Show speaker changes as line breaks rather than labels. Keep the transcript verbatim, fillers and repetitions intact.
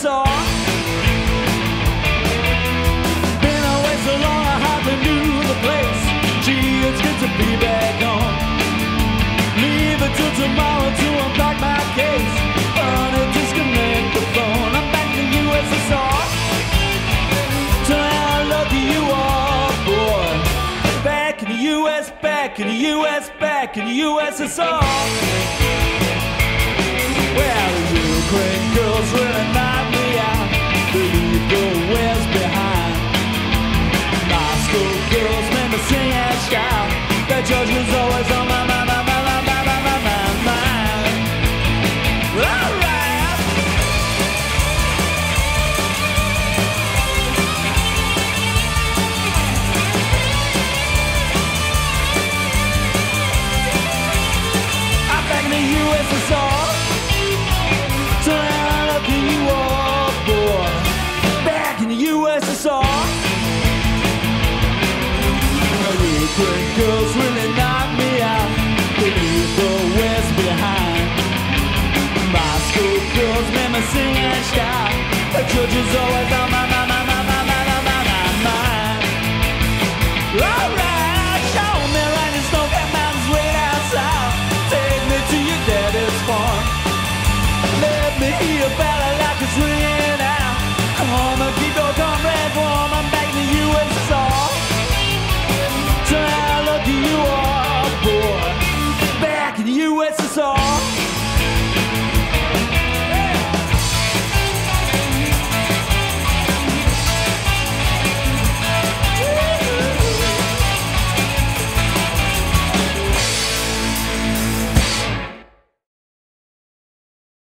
R. Been away so long I hardly knew the place. Gee, it's good to be back home. Leave it till tomorrow to unpack my case. Run it, disconnect the phone. I'm back in U S S R. Tell me how lucky you are, boy. Back in the U S, back in the U S, back in the U S S R. Well, the Ukraine girls really knock me out. They leave the West behind. Moscow girls make me sing and shout. The judge was always on my mind, my mind, my mind, my mind, my mind. All right. I'm back in the U S S R. U S S R. Ukraine girls really knock me out. They leave the West behind. Moscow girls make me sing and shout. The judge is always on my mind, my mind, my mind, my mind, my mind. Alright, show me right in snow-capped mountains way down south. Take me to your daddy's farm. Let me hear a ballad like it's ringing out. Come on and keep your comrades warm. I'm back in the U S S R. So how lucky you are, boy. Back in the U S S R.